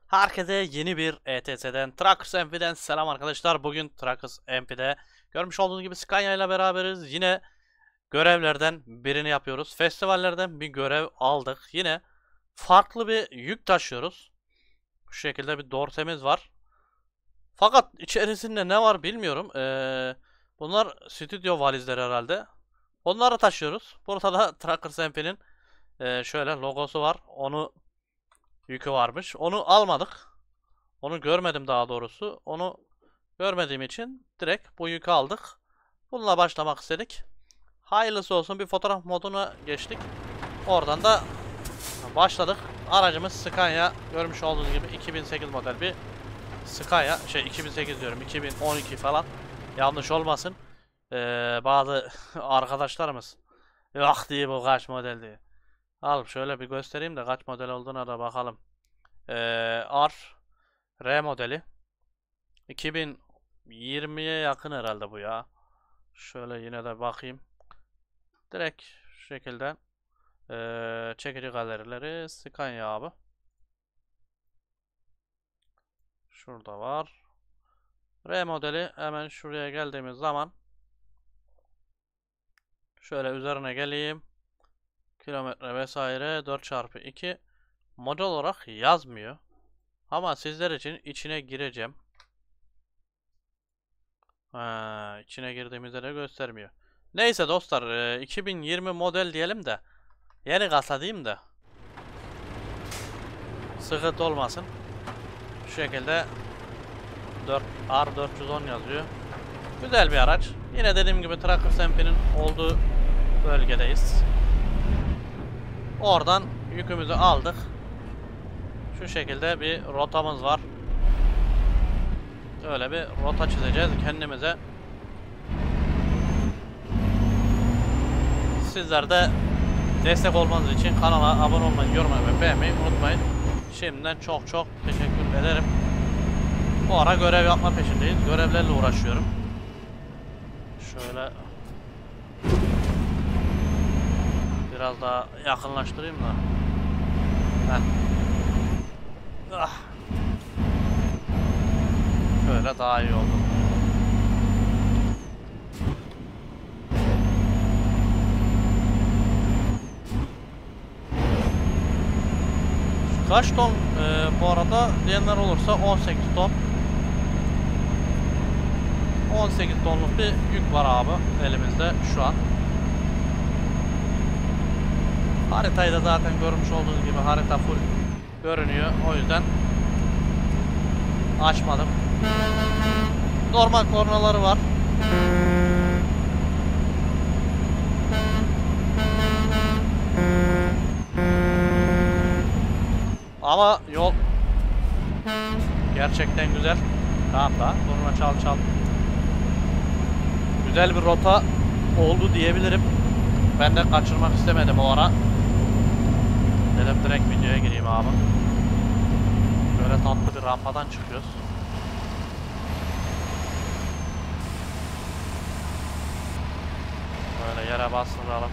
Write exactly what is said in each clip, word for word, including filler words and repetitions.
Herkese yeni bir E T S'den, Trackers M P'den selam arkadaşlar. Bugün Trackers M P'de görmüş olduğunuz gibi Scania ile beraberiz. Yine görevlerden birini yapıyoruz. Festivallerden bir görev aldık. Yine farklı bir yük taşıyoruz. Bu şekilde bir dortemiz var. Fakat içerisinde ne var bilmiyorum. Ee, bunlar stüdyo valizleri herhalde. Onları taşıyoruz. Burada da Trackers M P'nin e, şöyle logosu var. Onu yükü varmış. Onu almadık. Onu görmedim daha doğrusu. Onu görmediğim için direkt bu yükü aldık. Bununla başlamak istedik. Hayırlısı olsun, bir fotoğraf moduna geçtik. Oradan da başladık. Aracımız Scania, görmüş olduğunuz gibi iki bin sekiz model bir Scania. Şey iki bin sekiz diyorum, iki bin on iki falan. Yanlış olmasın. Ee, bazı arkadaşlarımız yok diye bu kaç model diye. Al şöyle bir göstereyim de kaç model olduğuna da bakalım. Ee, R R modeli. iki bin yirmiye yakın herhalde bu ya. Şöyle yine de bakayım. Direkt şu şekilde ee, çekici galerileri Scania abi. Şurada var. R modeli, hemen şuraya geldiğimiz zaman şöyle üzerine geleyim. Kilometre vesaire dört çarpı iki model olarak yazmıyor. Ama sizler için içine gireceğim. Ha, içine girdiğimizde de göstermiyor. Neyse dostlar, iki bin yirmi model diyelim de yeni kasa diyeyim de sıkıntı olmasın. Şu şekilde R dört yüz on yazıyor. Güzel bir araç. Yine dediğim gibi Trackers M P'nin olduğu bölgedeyiz. Oradan yükümüzü aldık. Şu şekilde bir rotamız var. Öyle bir rota çizeceğiz kendimize. Sizler de destek olmanız için kanala abone olmayı, yorum ve beğenmeyi unutmayın. Şimdiden çok çok teşekkür ederim. Bu ara görev yapma peşindeyiz. Görevlerle uğraşıyorum. Şöyle biraz daha yakınlaştırayım da. Heh. Ah. Şöyle daha iyi oldu. Kaç ton e, bu arada diyenler olursa on sekiz ton. on sekiz tonluk bir yük var abi elimizde şu an. Haritayı da zaten görmüş olduğunuz gibi harita full görünüyor. O yüzden açmadım. Normal kornaları var. Ama yol gerçekten güzel. Tamam da korna çal çal. Güzel bir rota oldu diyebilirim. Ben de kaçırmak istemedim o ara. Dedim direkt videoya gireyim abi. Böyle tatlı bir rampadan çıkıyoruz. Böyle yere bastıralım.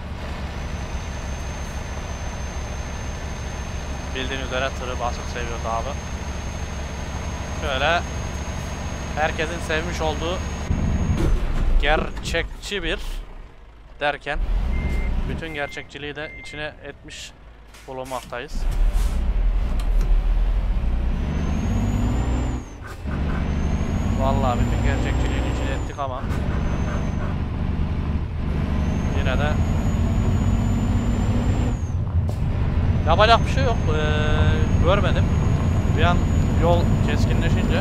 Bildiğin üzere tırı basıp seviyoruz abi. Şöyle herkesin sevmiş olduğu gerçekçi bir derken bütün gerçekçiliği de içine etmiş bulunmaktayız. Vallahi bütün gerçekçiliğini içine ettik ama yine de yapacak bir şey yok. Ee, görmedim. Bir an yol keskinleşince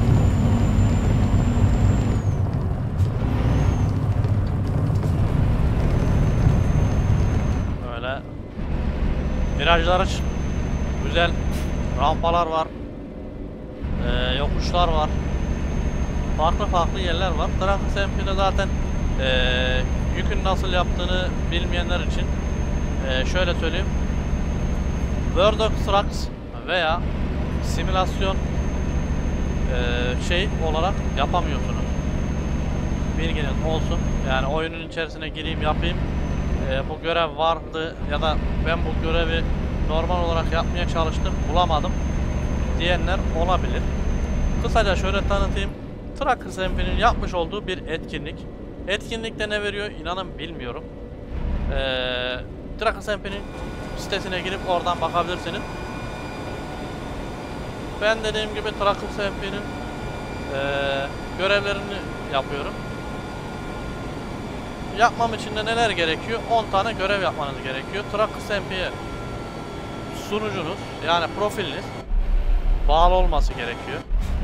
böyle virajlar güzel, rampalar var, ee, yokuşlar var, farklı farklı yerler var. Trackers M P'de zaten ee, yükün nasıl yaptığını bilmeyenler için ee, şöyle söyleyeyim. World of Trucks veya simülasyon e, şey olarak yapamıyorsunuz. Bilginiz olsun. Yani oyunun içerisine gireyim yapayım. E, bu görev vardı ya da ben bu görevi normal olarak yapmaya çalıştım. Bulamadım. diyenler olabilir. Kısaca şöyle tanıtayım. Trackers M P'nin yapmış olduğu bir etkinlik. Etkinlikte ne veriyor inanın bilmiyorum. Ee, Trackers M P'nin sitesine girip oradan bakabilirsiniz. Ben dediğim gibi Trackers M P'nin e, görevlerini yapıyorum. Yapmam için de neler gerekiyor? on tane görev yapmanız gerekiyor. Trackers M P'ye sunucunuz yani profiliniz bağlı olması gerekiyor.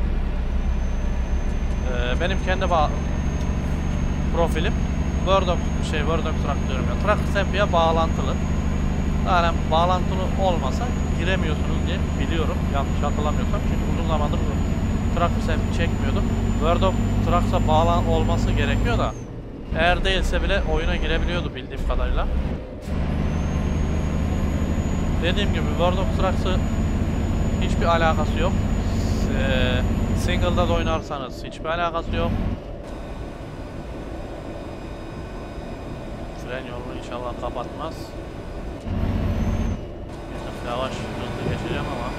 Ee, benim kendi bağ profilim World of şey World of Truck diyorum ya. Trackers M P'ye bağlantılı. Yani bağlantılı olmasa giremiyorsunuz diye biliyorum. Yanlış hatırlamıyorsam. Çünkü uzun zamandır bu Trackers M P çekmiyordum. World of Trucks'a bağlan olması gerekiyor da eğer değilse bile oyuna girebiliyordu bildiğim kadarıyla. Dediğim gibi World of Trucks'ı hiçbir alakası yok. Ee, single'da da oynarsanız hiçbir alakası yok. Fren yolunu inşallah kapatmaz. Yavaş hızlı geçeceğim ama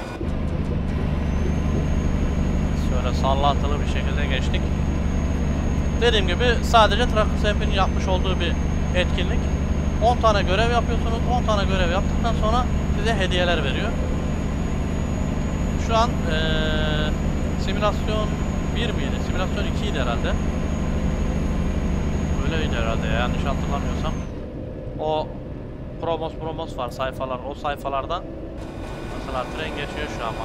şöyle sallatılı bir şekilde geçtik. Dediğim gibi sadece Trackers M P'nin yapmış olduğu bir etkinlik. on tane görev yapıyorsunuz. on tane görev yaptıktan sonra size hediyeler veriyor. Şu an ee, simülasyon bir miydi? Simülasyon iki idi herhalde. Öyleydi herhalde ya, yanlış hatırlamıyorsam. O promos promos var sayfalar. O sayfalardan mesela tren geçiyor şu an bak.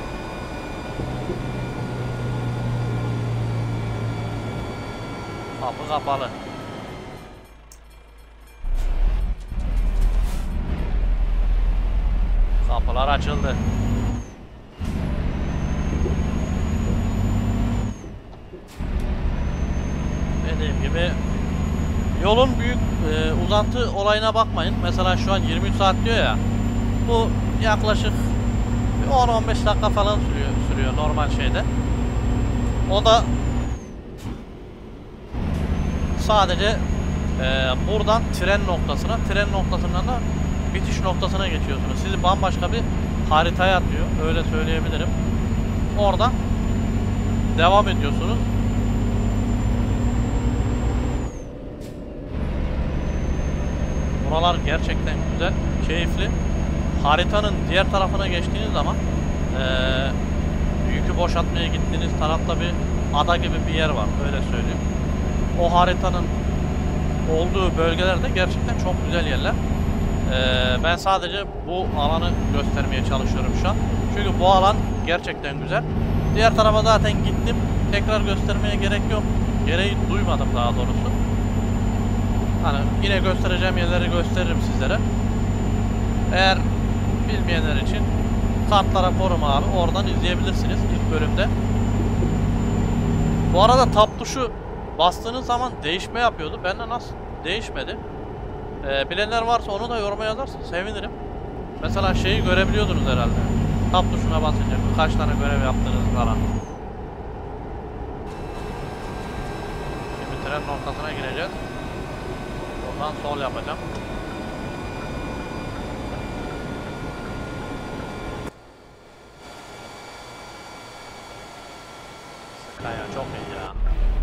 Kapı kapalı. Kapılar açıldı. Dediğim gibi yolun büyük e, uzantı olayına bakmayın. Mesela şu an yirmi üç saat diyor ya. Bu yaklaşık on on beş dakika falan sürüyor, sürüyor normal şeyde. O da sadece e, buradan tren noktasına, tren noktasından da bitiş noktasına geçiyorsunuz. Sizi bambaşka bir haritaya atıyor. Öyle söyleyebilirim. Oradan devam ediyorsunuz. Buralar gerçekten güzel, keyifli. Haritanın diğer tarafına geçtiğiniz zaman ee, yükü boşaltmaya gittiğiniz tarafta bir ada gibi bir yer var, öyle söyleyeyim. O haritanın olduğu bölgelerde gerçekten çok güzel yerler. Ee, ben sadece bu alanı göstermeye çalışıyorum şu an. Çünkü bu alan gerçekten güzel. Diğer tarafa zaten gittim. Tekrar göstermeye gerek yok. Gereği duymadım daha doğrusu. Hani yine göstereceğim yerleri gösteririm sizlere. Eğer bilmeyenler için kartlara forum abi, oradan izleyebilirsiniz ilk bölümde. Bu arada tab tuşu bastığınız zaman değişme yapıyordu. Bende nasıl değişmedi? Ee, bilenler varsa onu da yoruma yazarsa sevinirim. Mesela şeyi görebiliyordunuz herhalde. Tab tuşuna basınca kaç tane görev yaptığınız falan. Şimdi tren noktasına gireceğiz. Oradan sol yapacağım. Kaya çok iyi ya.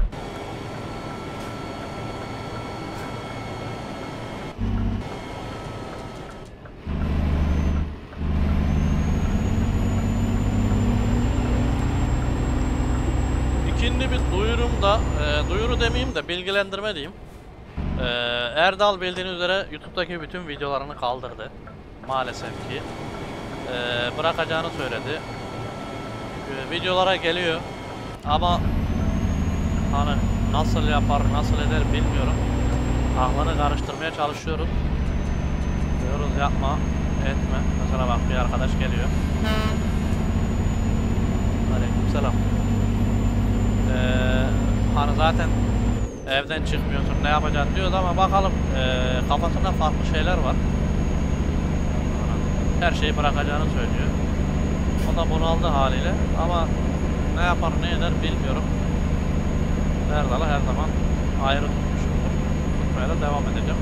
İkinci bir duyurum da, e, duyuru demeyeyim de bilgilendirme diyeyim. E, Erdal bildiğiniz üzere YouTube'daki bütün videolarını kaldırdı. Maalesef ki. E, bırakacağını söyledi. E, videolara geliyor. Ama hani nasıl yapar, nasıl eder bilmiyorum. Aklını karıştırmaya çalışıyoruz. Diyoruz yapma, etme. Mesela bak bir arkadaş geliyor. Aleykümselam. Ee, hani zaten evden çıkmıyorsun, ne yapacaksın diyoruz ama bakalım ee, kafasında farklı şeyler var. Her şeyi bırakacağını söylüyor. O da bunaldı haliyle ama ne yapar ne eder bilmiyorum. Erdal'ı her zaman ayrı tutmuşumdur. Tutmaya da devam edeceğim.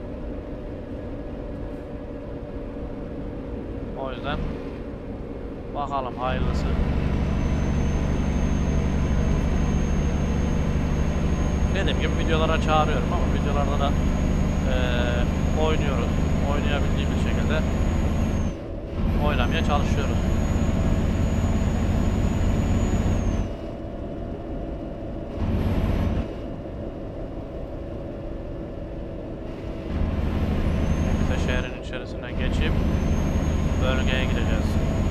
O yüzden Bakalım hayırlısı. Dediğim gibi videolara çağırıyorum ama videolarda da e, oynuyoruz. Oynayabildiğimiz şekilde oynamaya çalışıyoruz. Neyse şehrin içerisinden geçip bölgeye gideceğiz.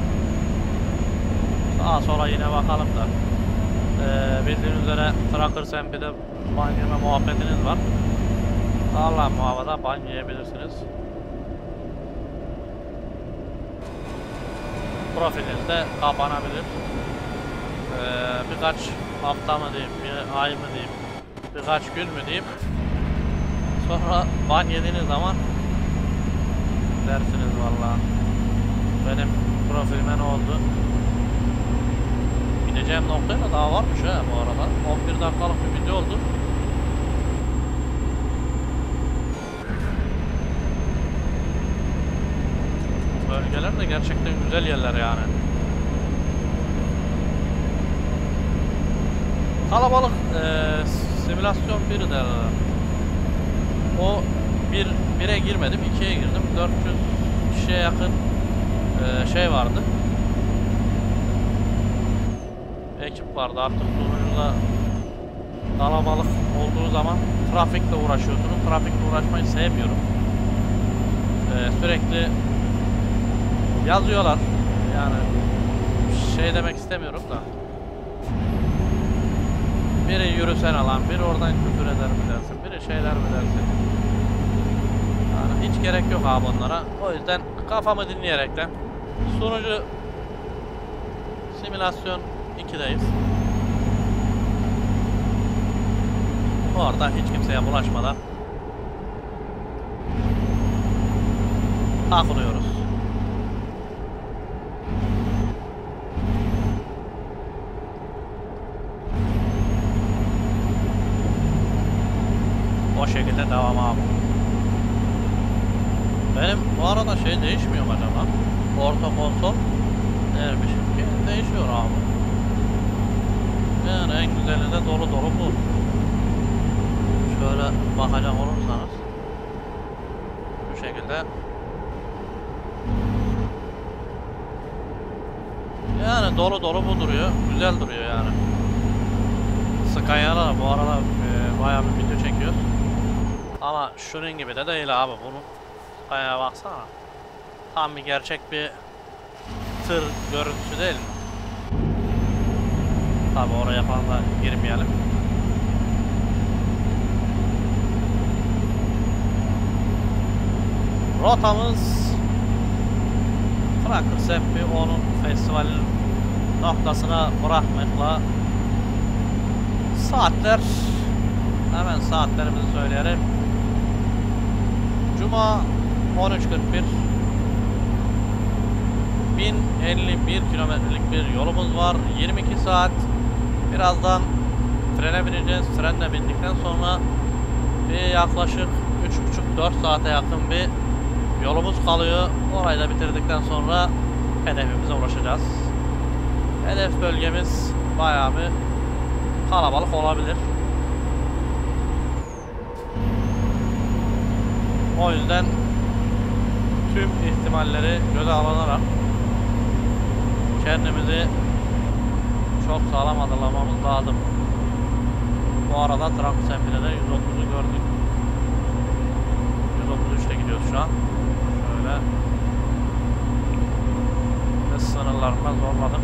Sağa sola yine bakalım da. Ee, bildiğiniz üzere Trackers M P'de ban yeme muhabbetiniz var. Allah muhafaza ban yiyebilirsiniz. Profiliniz de kapanabilir. Ee, birkaç hafta mı diyeyim, bir ay mı diyeyim, birkaç gün mü diyeyim. Sonra ban yediğiniz zaman dersiniz vallahi. Benim profilime ne oldu? Gideceğim noktaya da daha varmış ha bu arada. on bir dakikalık bir video oldu. Bölgeler de gerçekten güzel yerler yani. Kalabalık e, simülasyon bir derler. O bir bire girmedim, ikiye girdim. dört yüz kişiye yakın e, şey vardı. Ekip vardı. Artık sunucuda kalabalık olduğu zaman trafikle uğraşıyorsunuz. Trafikle uğraşmayı sevmiyorum. Ee, sürekli yazıyorlar. Yani şey demek istemiyorum da. Biri yürüsen alan, biri oradan küfür eder mi dersin, biri şeyler mi dersin. Yani hiç gerek yok abi onlara. O yüzden kafamı dinleyerekten sunucu simülasyon ikideyiz. Orada hiç kimseye bulaşmadan takılıyoruz. O şekilde devam abi. Benim bu arada şey değişmiyor mu acaba? Orta konsol dermişim ki değişiyor abi. Yani en güzeli de dolu dolu bu. Şöyle bakacak olursanız bu şekilde. Yani dolu dolu bu duruyor. Güzel duruyor yani. Skya'la bu arada e, bayağı bir video çekiyoruz. Ama şunun gibi de değil abi. Bunu Skya'ya baksana. Tam bir gerçek bir tır görüntüsü değil mi? Tabi oraya fazla girmeyelim. Rotamız Trackers M P onun festivalin noktasına bırakmakla saatler, hemen saatlerimizi söyleyelim. Cuma on üç kırk bir, bin elli bir kilometrelik bir yolumuz var. yirmi iki saat. Birazdan trene bineceğiz. Trenle bindikten sonra bir yaklaşık üç buçuk dört saate yakın bir yolumuz kalıyor. Orayı da bitirdikten sonra hedefimize ulaşacağız. Hedef bölgemiz bayağı bir kalabalık olabilir. O yüzden tüm ihtimalleri göze alınarak kendimizi çok sağlam hazırlamamız lazım. Bu arada Trackers M P'de yüz otuzu gördük. yüz otuz üçte gidiyoruz şu an. Şöyle hız sınırlarına zorladık.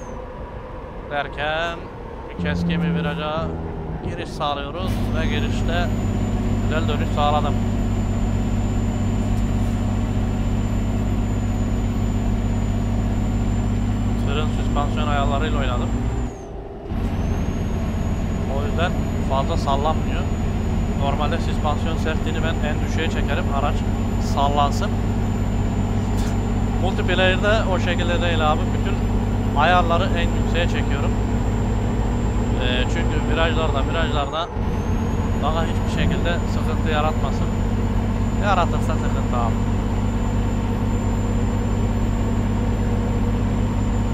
Derken bir keskin bir viraja giriş sağlıyoruz ve girişte güzel dönüş sağladım. Tırın süspansiyon ayarlarıyla oynadım. O yüzden fazla sallanmıyor. Normalde süspansiyon sertliğini ben en düşüğe çekerim, araç sallansın. Multiplayer'de o şekilde değil abi. Bütün ayarları en yükseğe çekiyorum. Ee, çünkü virajlarda virajlarda bana hiçbir şekilde sıkıntı yaratmasın. Yaratırsa sıkıntı abi.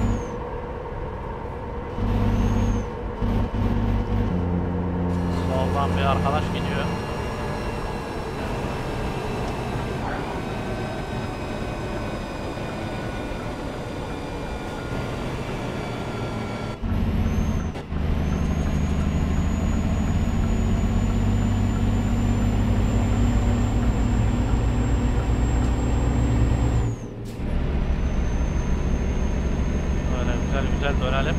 bir arkadaş gidiyor. Güzel dönelim.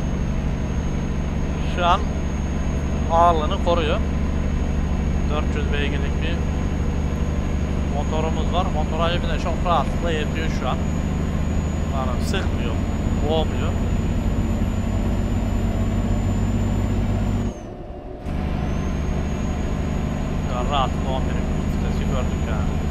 Şu an ağırlığını koruyor. dört yüz beygirlik bir motorumuz var. Motor bir de çok rahatlıkla yetiyor şu an. Yani sıkmıyor, boğmuyor. Şu an rahatlıkla on birin vitesi gördük yani.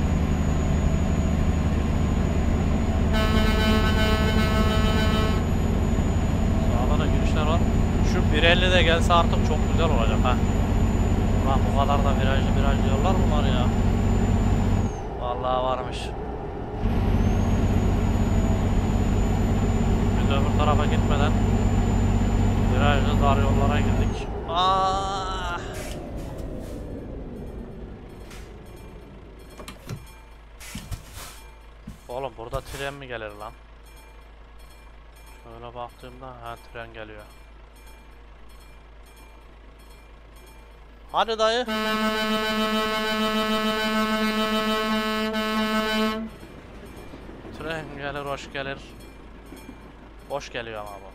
Var. Şu bir elli de gelse artık çok güzel olacak ha. Ulan bu kadar da virajlı virajlı yollar mı var ya? Vallahi varmış. Biz öbür tarafa gitmeden virajlı dar yollara girdik. Aa! Oğlum burada tren mi gelir lan? Şöyle baktığımda ha tren geliyor. Hadi dayı. Tren gelir, hoş gelir. Hoş geliyor ama bu.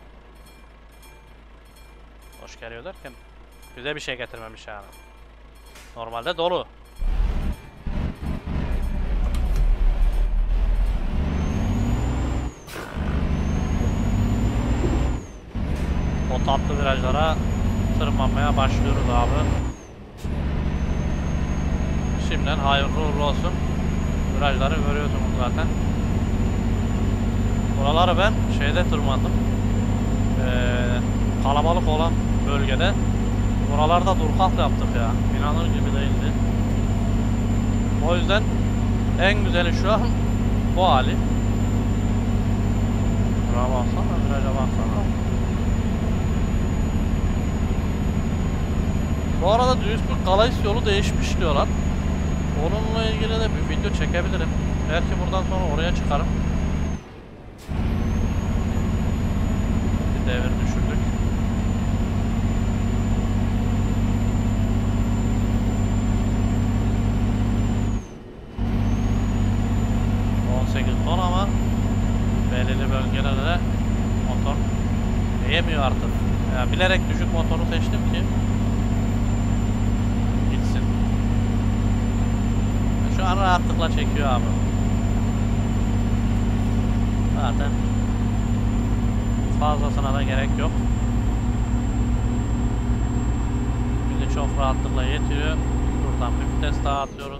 Hoş geliyor derken bize bir şey getirmemiş yani. Normalde dolu. O tatlı virajlara tırmanmaya başlıyoruz abi. Şimdiden hayırlı uğurlu olsun. Virajları görüyorsunuz zaten. Buraları ben şeyde tırmandım. Ee, kalabalık olan bölgede. Buralarda dur kalk yaptık ya. İnanır gibi değildi. O yüzden en güzeli şu an bu hali. Buraya baksana, viraja baksana. Bu arada Duisburg Calais yolu değişmiş diyorlar. Onunla ilgili de bir video çekebilirim. Belki buradan sonra oraya çıkarım. Bir devir düşürdük. on sekiz ton ama belirli bölgelerde motor değemiyor artık. Yani bilerek düşük motoru seçtim ki gitsin. Şu an rahatlıkla çekiyor abi. Zaten fazlasına da gerek yok. Bizi çok rahatlıkla yetiyor. Buradan bir vites daha atıyoruz.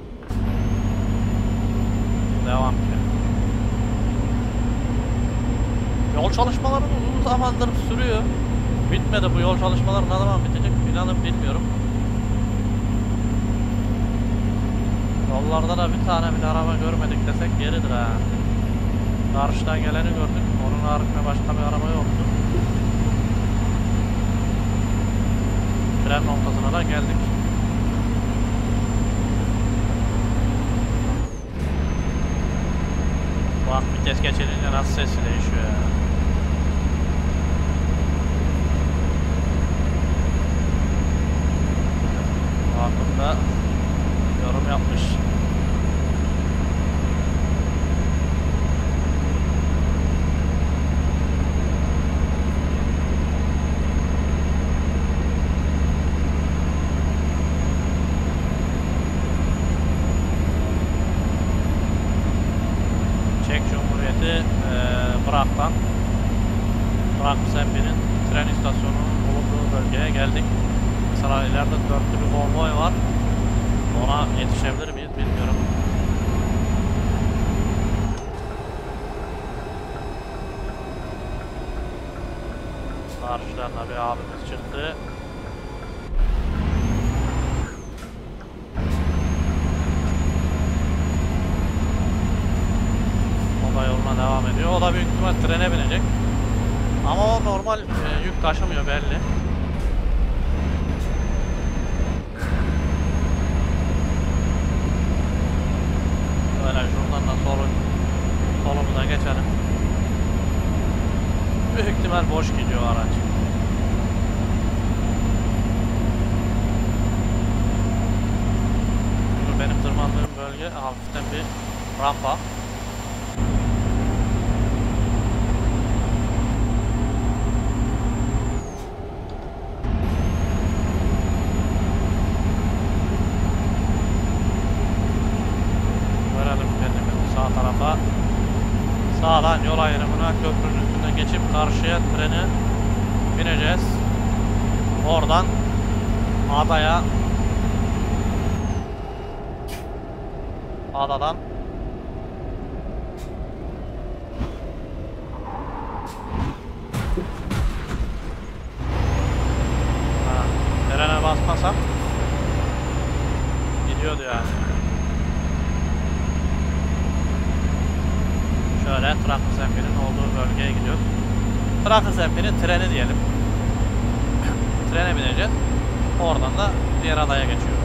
Devam ki. Yol çalışmaları uzun zamandır sürüyor. Bitmedi, bu yol çalışmaları ne zaman bitecek inanın bilmiyorum. Yollarda da bir tane bile araba görmedik desek yeridir ha. Karşıdan geleni gördük. Onun haricinde başka bir araba yoktu. Tren noktasına da geldik. Bak vites geçirince nasıl sesi değişiyor ya. Hakkında yorum yapmış. Çek Cumhuriyeti e, Prag'dan Prag Sempi'nin tren istasyonunun bulunduğu bölgeye geldik. Mesela ileride dörtlü bir konvoy var. Ona yetişebilir miyiz bilmiyorum. Karşıdan da bir abimiz çıktı. O da yoluna devam ediyor. O da büyük ihtimal trene binecek. Ama o normal e, yük taşımıyor belli. Böyle şuradan da solu, solumu da geçelim. Büyük ihtimal boş gidiyor araç. Şimdi benim tırmandığım bölge hafiften bir rampa. Verelim kendimizi sağ tarafa. Sağdan yol ayrımına köprünün üstünden geçip karşıya treni bineceğiz. Oradan adaya, adadan ha, trene basmasam gidiyordu yani. Şöyle Trakus M P'nin olduğu bölgeye gidiyoruz. Trakus M P'nin treni diyelim. Trene bineceğiz. Oradan da diğer adaya geçiyoruz.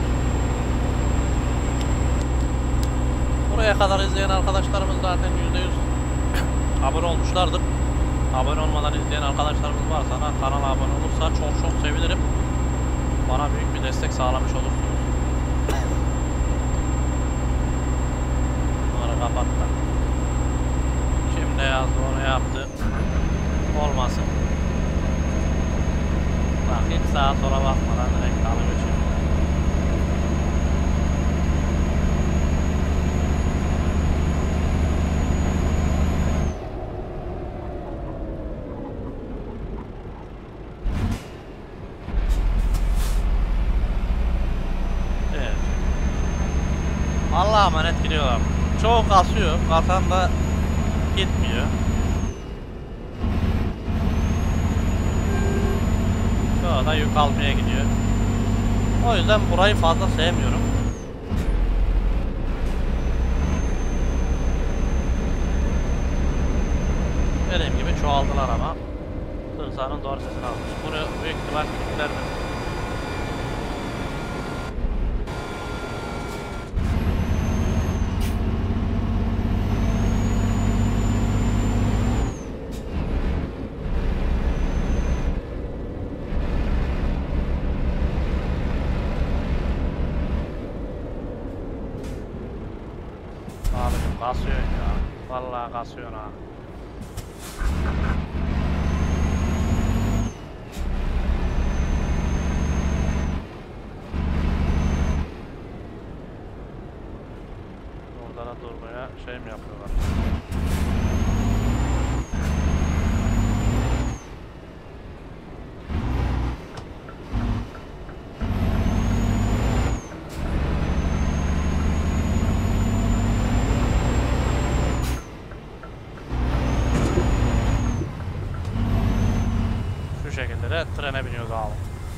Buraya kadar izleyen arkadaşlarımız zaten yüzde yüz abone olmuşlardır. Abone olmadan izleyen arkadaşlarımız varsa kanala abone olursa çok çok sevinirim. Bana büyük bir destek sağlamış olursunuz. Bunları kapattım. Şimdi yazdı onu yaptı. Olmasın. Bak hiç sağa sola bakmadan direkt dalı geçiyor. Evet. Allah'a emanet gidiyorlar. Çoğu kasıyor. Kasan da gitmiyor. Şu da yük almaya gidiyor. O yüzden burayı fazla sevmiyorum. Dediğim gibi çoğaldılar ama tırsanın doğru sesini almış. Bunu büyük ihtimal kilitler mi? Abicim kasıyorsun ya. Vallahi kasıyorsun ha. Orada da durmaya şey mi yapıyorlar? Şu şekilde de trene biniyoruz abi.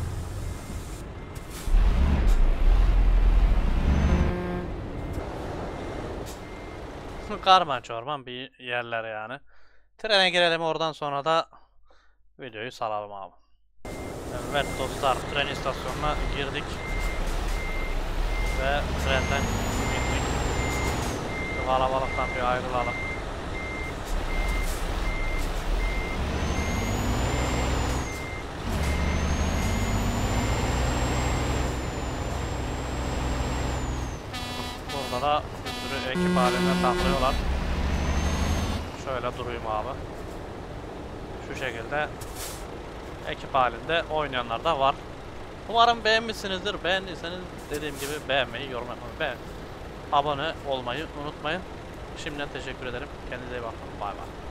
Karman çorman bir yerler yani. Trene girelim, oradan sonra da videoyu salalım abi. Evet dostlar, tren istasyonuna girdik ve trenden bindik. Şu kalabalıktan bir ayrılalım. Burada da bir sürü ekip halinde taklıyorlar. Şöyle durayım abi. Şu şekilde ekip halinde oynayanlar da var. Umarım beğenmişsinizdir. Beğendiyseniz dediğim gibi beğenmeyi, yorum yapmayı, beğen, abone olmayı unutmayın. Şimdiden teşekkür ederim. Kendinize iyi bakın. Bay bay.